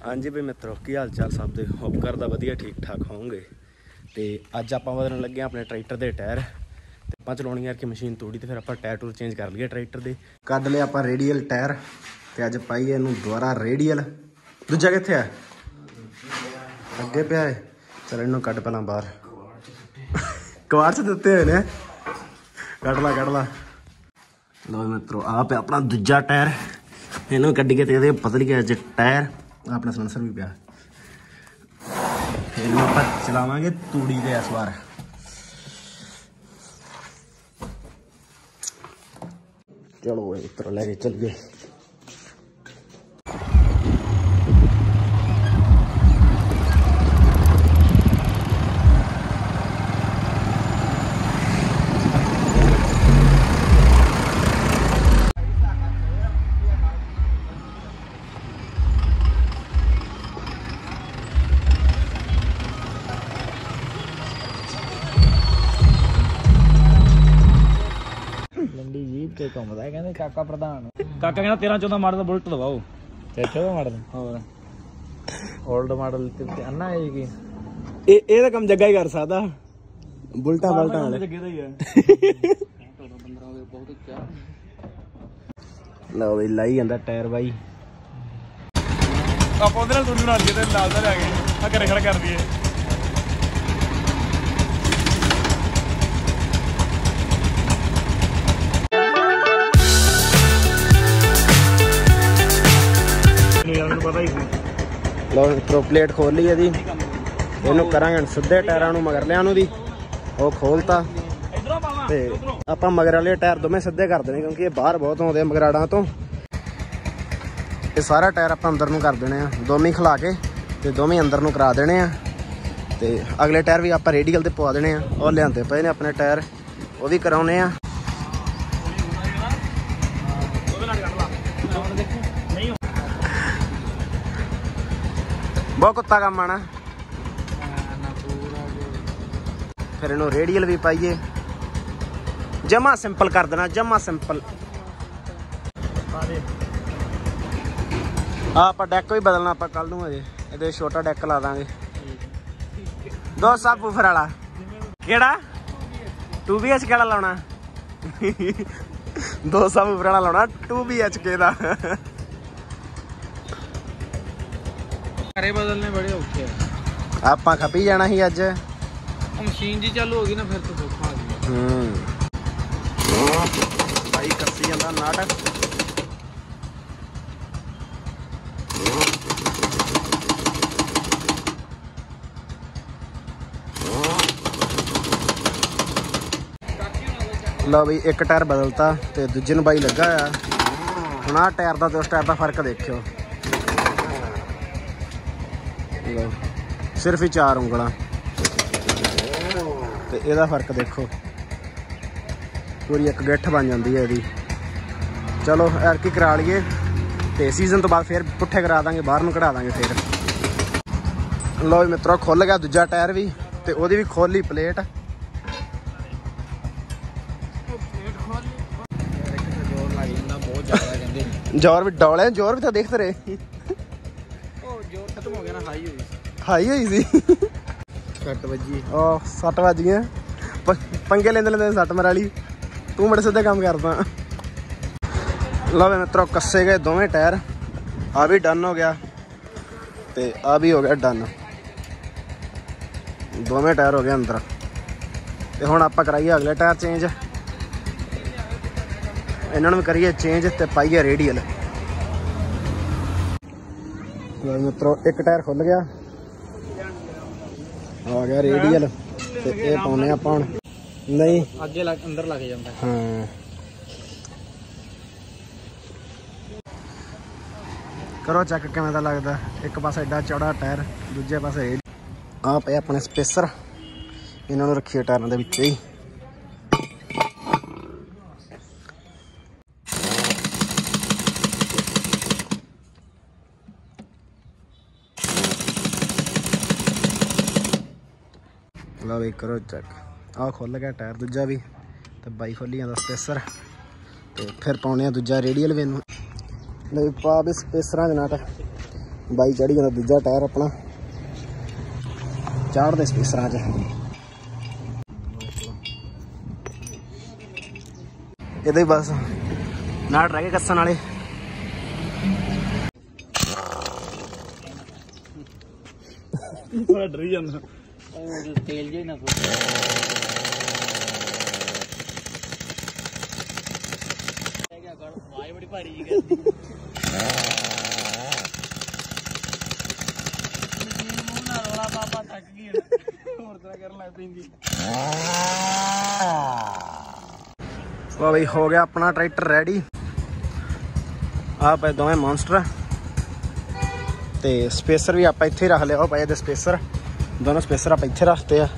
हाँ जी भाई मित्रों, की हाल चाल सब दे? होप करदा वधिया ठीक ठाक होंगे। तो अज आप बदलन लगे अपने ट्रैक्टर के टायर। तो आप चलानी यार कि मशीन तोड़ी, तो फिर आप टायर टूर चेंज कर लिए ट्रैक्टर के। कद लिया आप रेडियल टायर, तो अज पाइए इनू दोबारा रेडियल। दूजा कित्थे है? अगे पिया है। चल इनू कड पहला बाहर। कवाड़ च दिते हुए ने, कड़ ला। लो मित्रों, आप अपना दूजा टायर इनू कड्डी के ते पतली के अज टायर अपना सलेंसर भी पिया। फिर आप चलावांगे तूड़ी के इस बार। चलो इतना लेके चलिए। घूमदा कहते काका प्रधान। काका कहना 13-14 मॉडल बुलेट दवाओ। 14 मॉडल और ओल्ड मॉडल अन्ना है कि ए दा कम जग्गा ही कर सकदा। बुलटा वाले जग्गे दा ही है। लो भाई लाई जांदा टायर भाई। आप उधर सुन बना दिए ते लाल दा ले गए आ घरे खड़ा कर दिए। लो मित्रों, प्लेट खोल ली जी। इनू करांगे सीधे टायरां मगरलियां नूं दी। वो खोलता ते आपां मगर वाले टायर दोवें सीधे कर देने, क्योंकि ये बाहर बहुत आउंदे मगराड़ां तो। ये सारा टायर आपां अंदर नूं कर देने, दोवें खिला के ते दोवें अंदर नूं करा देने। ते अगले टायर भी आपां रेडियल ते पवा देने। और लिआंदे पए ने अपने टायर, वो भी कराउने आ। बहुत कुत्ता काम आना। फिर इन्हों रेडियल भी पाइए, जमा सिंपल कर देना, जमा सिंपल। आप डैक भी बदलना आप कल नूं अजे। ये छोटा डैक ला देंगे। 2 सब वूफर वाला केड़ा 2BH केड़ा लाना। 2 सब वूफर वाला लाना 2BH के दा। घरे बदलने बड़े औखे हैं। आप खपी जाना ही अज। मशीन जी चालू होगी ना फिर तो धोखा आ गया। भाई कसी जांदा नाटक। लो भाई एक टायर बदलता तो दूजे नूं बाई लगा आ। हुण आ टायर का तो उस टायर का फर्क देखियो। सिर्फ ही 4 उंगलां ते इहदा फर्क देखो। पूरी एक गिट्ठ बन जाती है इहदी। चलो एरकी करा लीए ते सीजन तो बाद फिर पुट्ठे करा देंगे, बाहर नूं कढ़ा देंगे फिर। लो मित्रों, खुल गया दूजा टायर भी ते ओहदी भी खोली प्लेट। जोर भी डौले, जोर भी तो देखते रहे। जोर खत्म हो गया ना, हाई हुई सी। 6 वजी। 7 वज गए। पंगे लेंदे सट मेरे वाली। तू बड़े सीधे काम करदा। लो मित्रों, कस्से गए दोवें टायर। आ भी डन हो गया ते आ भी हो गया डन। दोवें टायर हो गए अंदर। ते हुण आपां कराइए अगले टायर चेंज। इन्होंने भी करिए चेंज ते पाइए रेडियल। मित्रों एक टायर खुल गया, आ गया रेडियल ते ये पाउने आपां हुण। नहीं अगे अंदर लग जाता है। हाँ करो चेक किवें दा लगदा। एक पासे एडा चौड़ा टायर, दूजे पासे आ पे अपने स्पेसर। इन्हां नूं रखिए टायरां दे विच ही। लो भाई करो चेक। आ खुल गया टायर दूजा भी तो बाई खोली जाता स्पेसर। तो फिर पाने दूजा रेडियल भी इनू पा भी स्पेसर च नट बाई चढ़ी गया दूजा टायर अपना चाढ़ते स्पेसर च ये बस नाट रह गए कस्सन वाले थोड़ा डरी जाना तेल जो ना बड़ी भारी पापा थक गई होर तरह करन लग पैंदी लो भाई हो गया अपना ट्रैक्टर रेडी आप दोवें मॉन्स्टर ते स्पेसर भी आप इत्थे रख लिया वो पाए स्पेसर दोनों स्पेसर आप इत्थे रखते हैं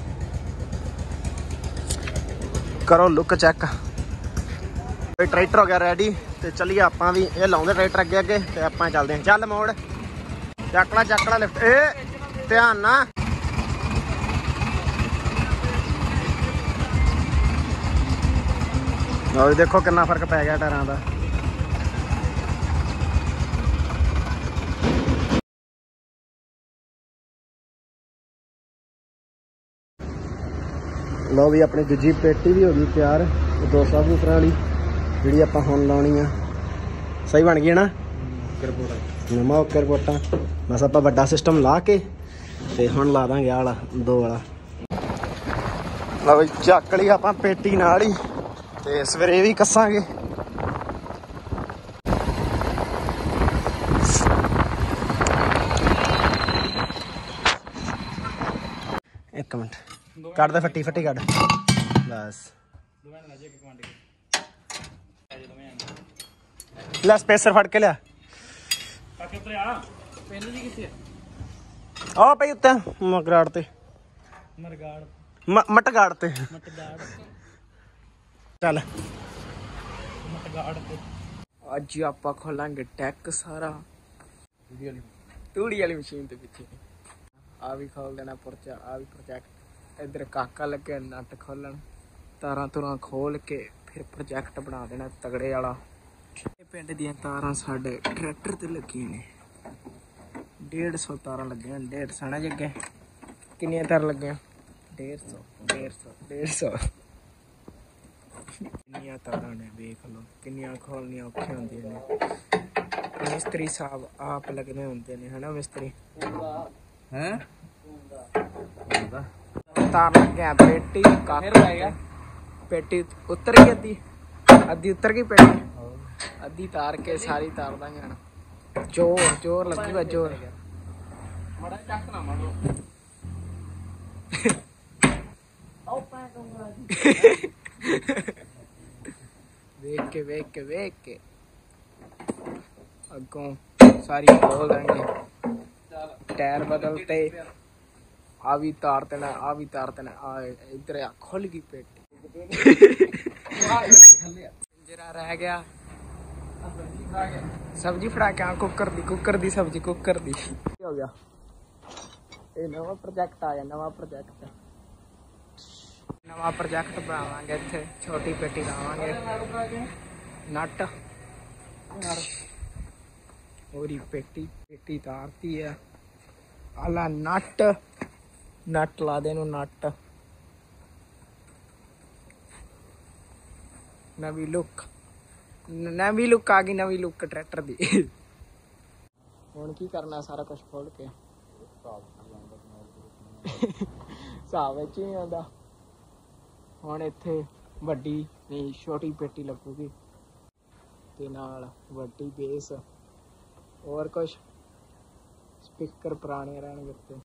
करो लुक चेक ट्रैक्टर हो गया रेडी तो चलिए आप भी ये लाउंदे ट्रैक्टर अगे अगे तो आप चलते हैं चल मोड़ चकड़ा लिफ्ट ए ध्यान ना और देखो कितना फर्क पै गया टायरां दा लो भी अपनी दूजी पेटी भी हो गई तैयार 200 बूफर वाली जी आप लानी आ सही बन गई ना नवा ओके रिपोर्टा बस आप बड़ा सिस्टम ला के ते हुण ला देंगे आला 2 वाला लो भी चक ली आप पेटी नाल ही ते सवेरे भी कसांगे एक मिनट कट दे फट्टी फट्टी कट बस ला स्पेसर फट के लिया आ पई उत्ते मगराड़ ते मटगाड़ ते चल अज आप खोलांगे टैक सारा तूड़ी वाली मशीन के पीछे आ भी खोल देना पुरचा आ भी प्रोजेक्ट इधर काका लगे नट खोलन तारा तुरां खोल के फिर प्रोजेक्ट बना देना तगड़े वाला पिंड दियां तारां साडे ट्रैक्टर ते लगियां ने 150 तारां लगियां 150 ना जगे किन्नियां तार लगियां 150 किन्नियां तारां ने देख लो किन्नियां खोलनियां औखियां होंदियां ने मिस्त्री साहब आप लगने होंदे ने है ना मिस्त्री हैं तार लग गया पेटी काका पेटी उतर गई अद्धी उतर गई पेटी अद्धी तार के सारी तार देंगे जोर जोर लगूगा जोर वेख के अगों सारी खोल देंगे टायर बदलते आ भी तार देना आ भी तार देना आ इधर आ खुल गई पेटी जरा रह गया सब्जी फड़ा के कुकर दी सब्जी कुकर दी हो गया ये नवा प्रोजेक्ट आया नवा प्रोजेक्ट बनावांगे इत्थे छोटी पेटी लावांगे नट और पेटी तारती है आला नट ला दे नट नवी लुक आ गई नवी लुक ट्रैक्टर दी हुण की करना सारा कुछ खोल के हिसाब विच ही आंदा हुण इत्थे वड्डी नहीं छोटी पेटी लगूगी ते नाल वड्डी बेस और कुछ स्पीकर पुराने रहणगे ते